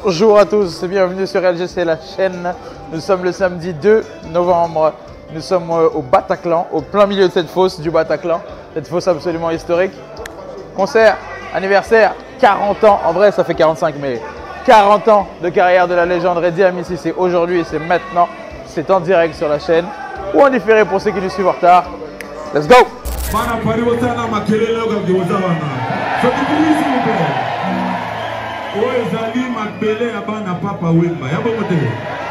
Bonjour à tous et bienvenue sur LGC la chaîne. Nous sommes le samedi 2 novembre. Nous sommes au Bataclan, au plein milieu de cette fosse du Bataclan. Cette fosse absolument historique. Concert, anniversaire, 40 ans. En vrai, ça fait 45, mais 40 ans de carrière de la légende Redi Amici. C'est aujourd'hui et c'est maintenant. C'est en direct sur la chaîne ou en différé pour ceux qui nous suivent en retard. Let's go! Ezali mabele ya bana papa wemba ya bongo te.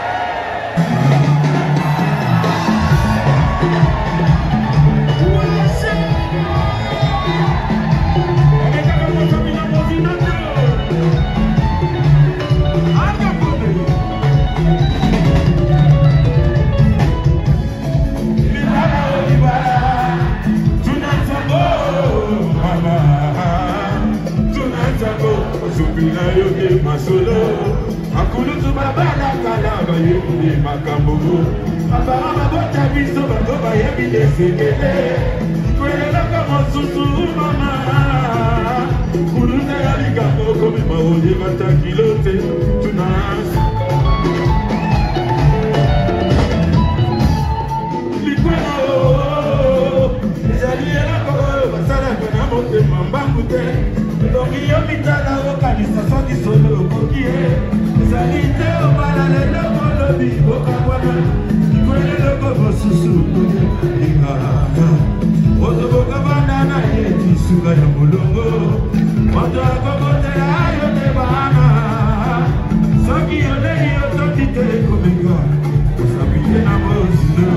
Masolo akulu tu babala kala baye makambo abara mabota biso bango baye bilesekele kwela kama susu mama kuluna ya ligambo komi maoje batakilote tunas likwela ezali la ko basala kana mote mambangute Tokiyo mitala okanisa soki solo kokie Zalite obala lelo kolobi okabwana Kwele loko bosusu Otoboka bandana yeti suga ya molongo Moto akokote ayo te bana Soki yole yotoki te komenga Osabite na mosilo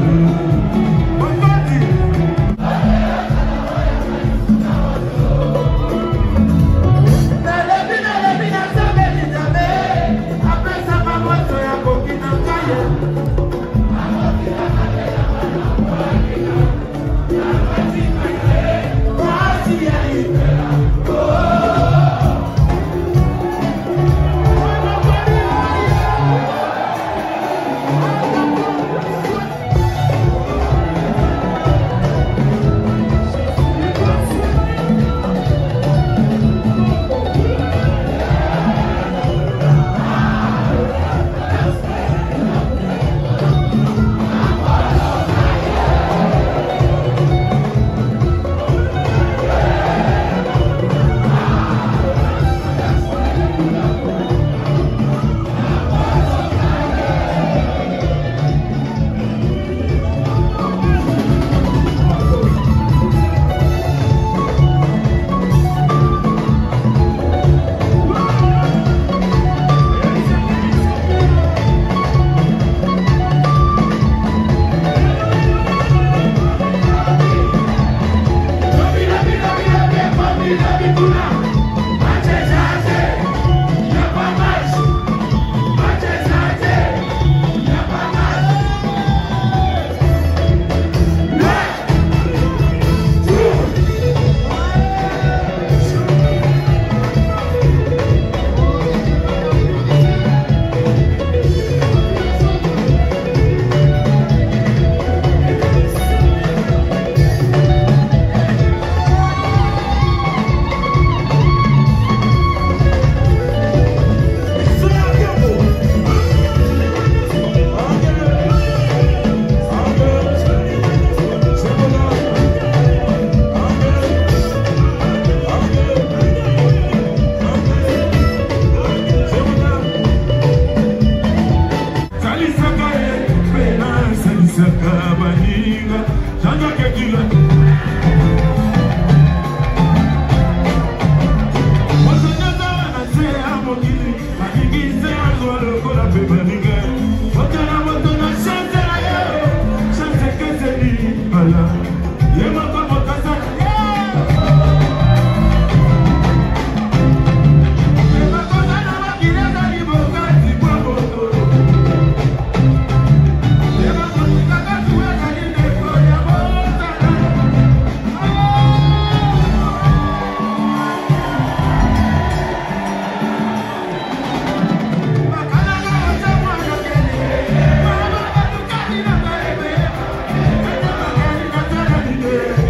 Yeah.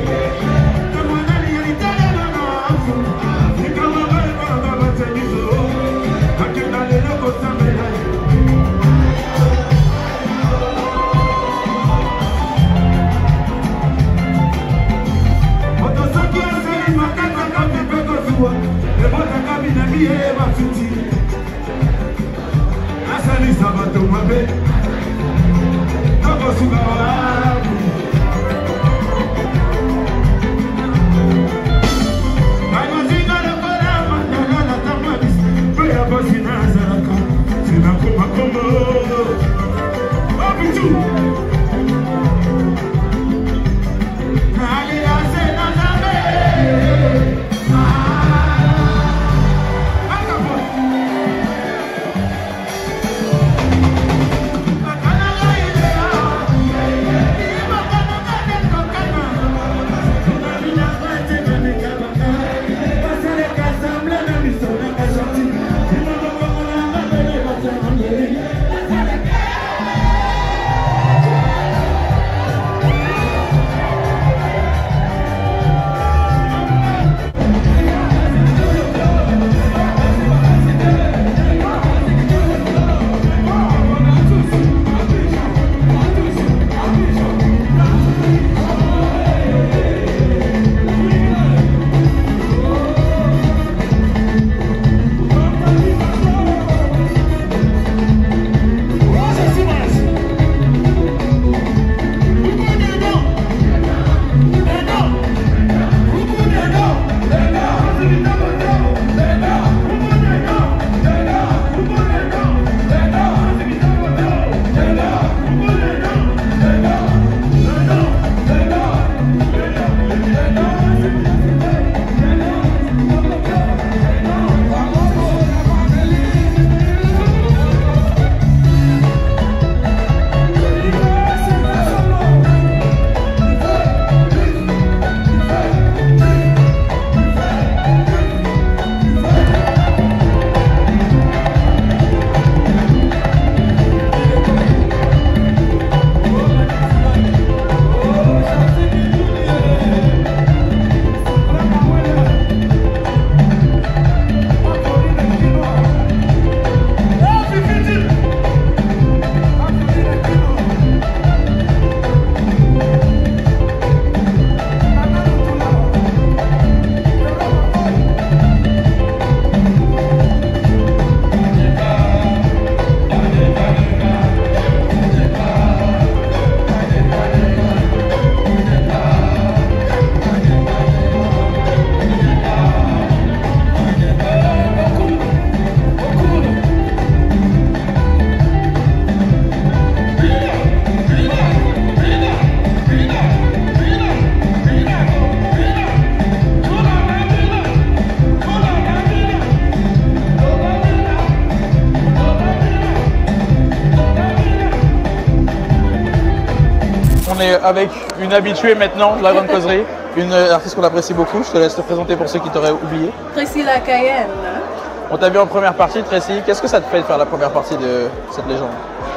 On est avec une habituée maintenant de la Grande Causerie, une artiste qu'on apprécie beaucoup. Je te laisse te présenter pour ceux qui t'auraient oublié. Tracy La Cayenne. On t'a vu en première partie, Tracy. Qu'est-ce que ça te fait de faire la première partie de cette légende?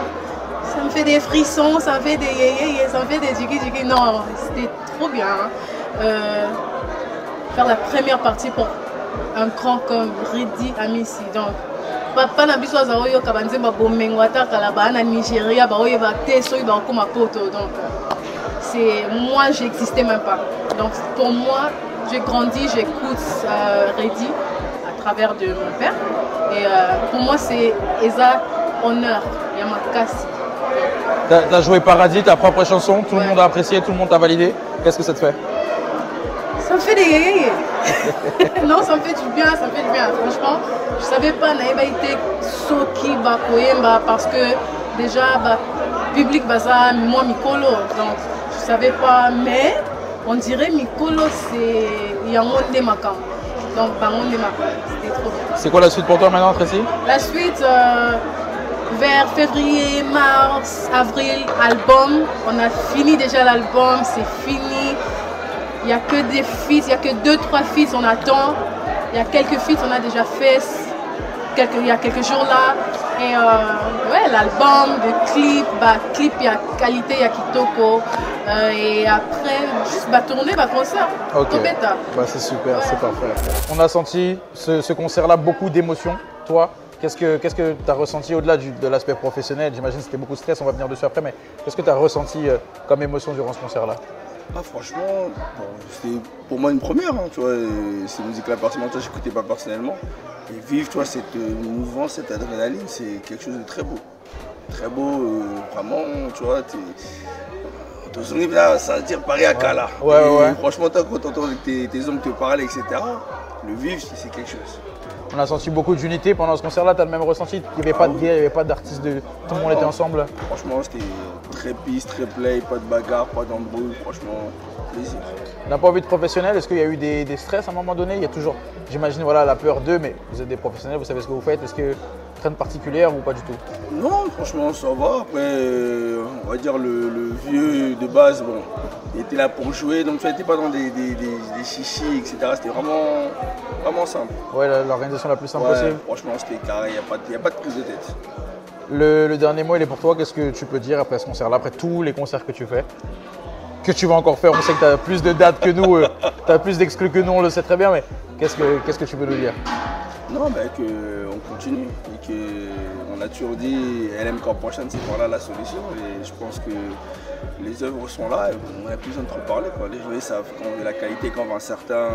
Ça me fait des frissons, ça me fait des yéyé, ça me fait des jiggy. Non, c'était trop bien. Faire la première partie pour un grand comme Reddy Amissi. Donc, pas na biso azaoyo kabanzemba bomengwata kalaba na Nigeria ba oyo ba teso ba koma poto. Donc c'est moi j'existais même pas. Donc pour moi, j'ai grandi, j'écoute Reddy à travers de mon père et pour moi c'est Eza honneur Yamakasi. T'as joué Paradis, ta propre chanson, tout le monde a apprécié, tout le monde t'a validé. Qu'est-ce que ça te fait? Ça me fait des yéyé. Non, ça me fait du bien, ça me fait du bien. Franchement, je savais pas naïba été soki bakoyemba parce que déjà public baza moi Mikolo. Donc je savais pas, mais on dirait Mikolo c'est Yangonde Makam. Donc Bangonde Makam, c'était trop bien. C'est quoi la suite pour toi maintenant, Tracy? La suite vers février, mars, avril, album. On a fini déjà l'album, c'est fini. Il n'y a que des feats, il n'y a que 2-3 feats, on attend. Il y a quelques feats, on a déjà fait il y a quelques jours là. Et ouais, l'album, le clip, il y a qualité, il y a Kitoko. Et après, juste tourner, concert. Ok, c'est super, ouais. C'est parfait. On a senti ce concert-là beaucoup d'émotions. Toi, qu'est-ce que tu as ressenti au-delà de l'aspect professionnel? J'imagine que c'était beaucoup de stress, on va venir dessus après, mais qu'est-ce que tu as ressenti comme émotion durant ce concert-là? Ah, franchement, bon, c'était pour moi une première, hein, tu vois, ces musiques-là, personnellement, je n'écoutais pas personnellement. Et vivre, tu vois, cette mouvance, cette adrénaline, c'est quelque chose de très beau. très beau, vraiment, tu vois. Ton souvenir là, ça tire Paris à Kala. Ouais. Franchement, quand tu entends tes hommes te parler, etc., le vivre, c'est quelque chose. On a senti beaucoup d'unité pendant ce concert-là, tu as le même ressenti? Il n'y avait pas de guerre, il n'y avait pas d'artistes, tout le monde était ensemble? Franchement, c'était très peace, très play, pas de bagarre, pas d'embrouille, franchement, plaisir. D'un point de vue de professionnel, est-ce qu'il y a eu des stress à un moment donné? Il y a toujours, j'imagine, voilà, la peur d'eux, mais vous êtes des professionnels, vous savez ce que vous faites. Est-ce que crainte particulière ou pas du tout? Non, franchement, ça va. Après, on va dire le vieux de base, bon, il était là pour jouer, donc tu n'étais pas dans des chichis, etc. C'était vraiment simple. Ouais, l'organisation la plus simple possible. Franchement, c'était carré, il n'y a pas de prise de tête. Le dernier mot, il est pour toi. Qu'est-ce que tu peux dire après ce concert-là, après tous les concerts que tu fais? Que tu vas encore faire? On sait que tu as plus de dates que nous, tu as plus d'exclus que nous, on le sait très bien, mais qu'est-ce que tu peux nous dire? Non, ben qu'on continue et qu'on a toujours dit LM Camp prochaine, c'est par là la solution. Et je pense que les œuvres sont là et on n'a plus besoin de trop parler. Quoi. Les joueurs savent quand on a la qualité, quand on va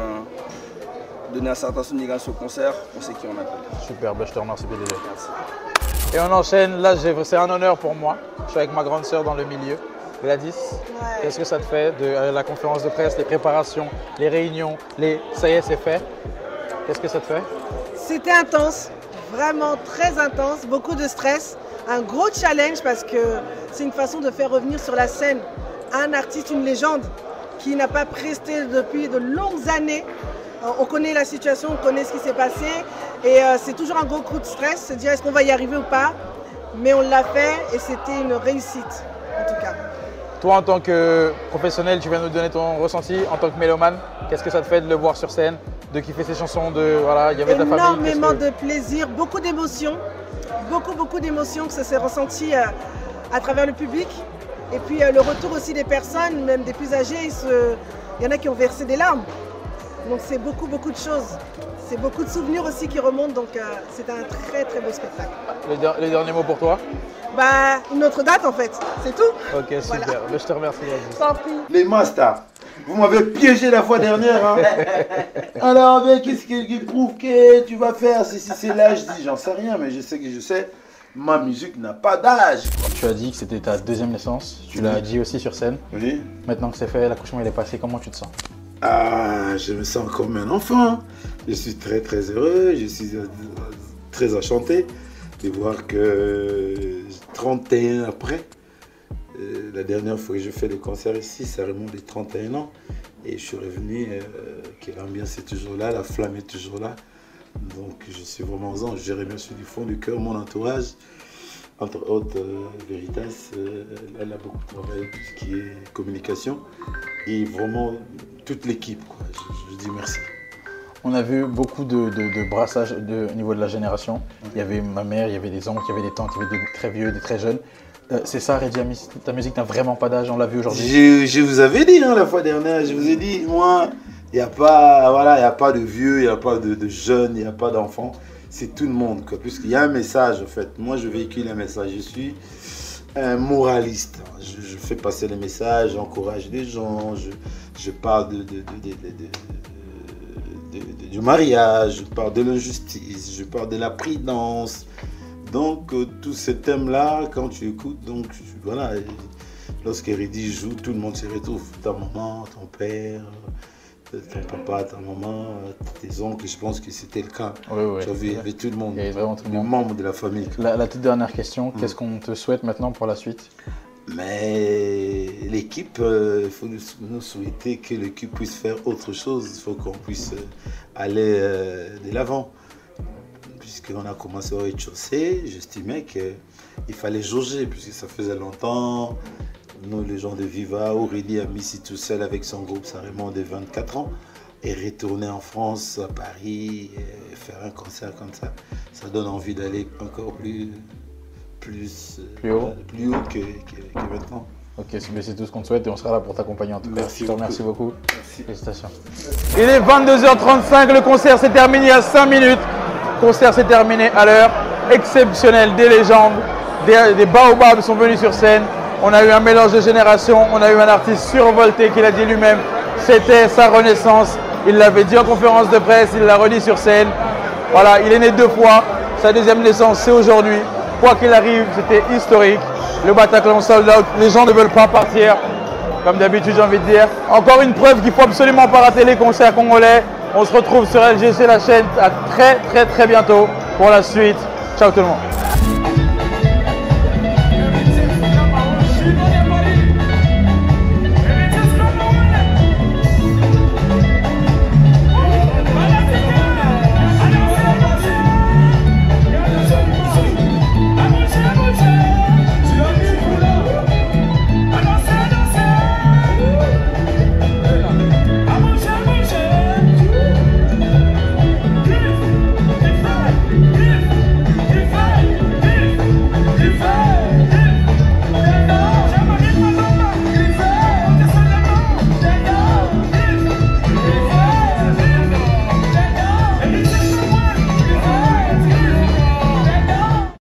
donner un certain son au concert, on sait qui on appelle. Super, ben je te remercie PDG. Merci. Et on enchaîne, là c'est un honneur pour moi. Je suis avec ma grande sœur dans le milieu. Gladys, qu'est-ce que ça te fait de la conférence de presse, les préparations, les réunions, ça y est, c'est fait? Qu'est-ce que ça te fait? C'était intense, vraiment très intense, beaucoup de stress, un gros challenge parce que c'est une façon de faire revenir sur la scène un artiste, une légende qui n'a pas presté depuis de longues années. On connaît la situation, on connaît ce qui s'est passé et c'est toujours un gros coup de stress, se dire est-ce qu'on va y arriver ou pas, mais on l'a fait et c'était une réussite en tout cas. Toi, en tant que professionnel, tu viens nous donner ton ressenti. En tant que mélomane, qu'est-ce que ça te fait de le voir sur scène, de kiffer ses chansons, il y avait ta famille? Énormément de plaisir, beaucoup d'émotions, beaucoup d'émotions que ça s'est ressenti à travers le public. Et puis le retour aussi des personnes, même des plus âgés, il y en a qui ont versé des larmes. Donc c'est beaucoup de choses. C'est beaucoup de souvenirs aussi qui remontent, donc c'est un très beau spectacle. Les derniers mots pour toi? Bah, une autre date en fait, c'est tout. Ok, super, voilà. Je te remercie. Les masters, vous m'avez piégé la fois dernière. Hein. Alors, qu'est-ce qui prouve que tu vas faire? Si c'est l'âge, je dis, j'en sais rien, mais je sais, ma musique n'a pas d'âge. Tu as dit que c'était ta deuxième naissance, tu l'as dit aussi sur scène. Oui. Maintenant que c'est fait, l'accouchement il est passé, comment tu te sens? Ah, je me sens comme un enfant. Je suis très heureux, je suis très enchanté de voir que 31 après, la dernière fois que je fais le concert ici, ça remonte des 31 ans. Et je suis revenu, que l'ambiance est toujours là, la flamme est toujours là. Donc je suis vraiment aux anges. Je remercie du fond du cœur mon entourage, entre autres Veritas, elle a beaucoup travaillé tout ce qui est communication. Et vraiment toute l'équipe, je dis merci. On a vu beaucoup de brassage au niveau de la génération. Il y avait ma mère, il y avait des oncles, il y avait des tantes, il y avait des très vieux, des très jeunes. C'est ça, Reddy Amis, ta musique n'a vraiment pas d'âge, on l'a vu aujourd'hui. Je vous avais dit la fois dernière, je vous ai dit, moi, il n'y a pas de vieux, il n'y a pas de jeunes, il n'y a pas d'enfants. C'est tout le monde, puisqu'il y a un message en fait. Moi, je véhicule un message, je suis un moraliste. Je fais passer les messages, j'encourage les gens, je parle du mariage, je parle de l'injustice, je parle de la prudence. Donc, tous ces thèmes-là, quand tu écoutes, donc voilà, lorsque Reddy joue, tout le monde se retrouve. Ta maman, ton père, ton papa, ta maman, tes oncles, je pense que c'était le cas. Oui. Tu as vu, il y avait tout le monde, il y avait vraiment tout le monde. Membres de la famille. La toute dernière question, qu'est-ce qu'on te souhaite maintenant pour la suite? Mais l'équipe, il faut nous souhaiter que l'équipe puisse faire autre chose. Il faut qu'on puisse aller de l'avant. Puisqu'on a commencé au rez-de-chaussée, j'estimais qu'il fallait jauger, puisque ça faisait longtemps. Nous, les gens de Viva, Reddy Amis tout seul avec son groupe, ça remonte de 24 ans. Et retourner en France, à Paris, et faire un concert comme ça, ça donne envie d'aller encore plus haut que maintenant. Ok, c'est tout ce qu'on te souhaite et on sera là pour t'accompagner en tout cas. Je te remercie beaucoup. Merci. Félicitations. Il est 22h35, le concert s'est terminé à 5 minutes. Le concert s'est terminé à l'heure. Exceptionnel, des légendes, des baobabs sont venus sur scène. On a eu un mélange de générations, on a eu un artiste survolté qui l'a dit lui-même. C'était sa renaissance. Il l'avait dit en conférence de presse, il l'a redit sur scène. Voilà, il est né 2 fois. Sa deuxième naissance, c'est aujourd'hui. Quoi qu'il arrive, c'était historique. Le Bataclan sold out, les gens ne veulent pas partir. Comme d'habitude, j'ai envie de dire. Encore une preuve qu'il ne faut absolument pas rater les concerts congolais. On se retrouve sur LGC, la chaîne, à très bientôt pour la suite. Ciao tout le monde.